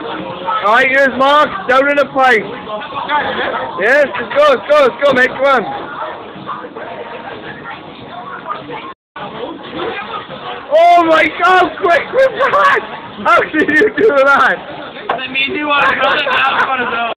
Alright, here's Mark, down in a pint. Yes, let's go, mate, come on. Oh my God, quick, that! How did you do that? Let me do what I got it now.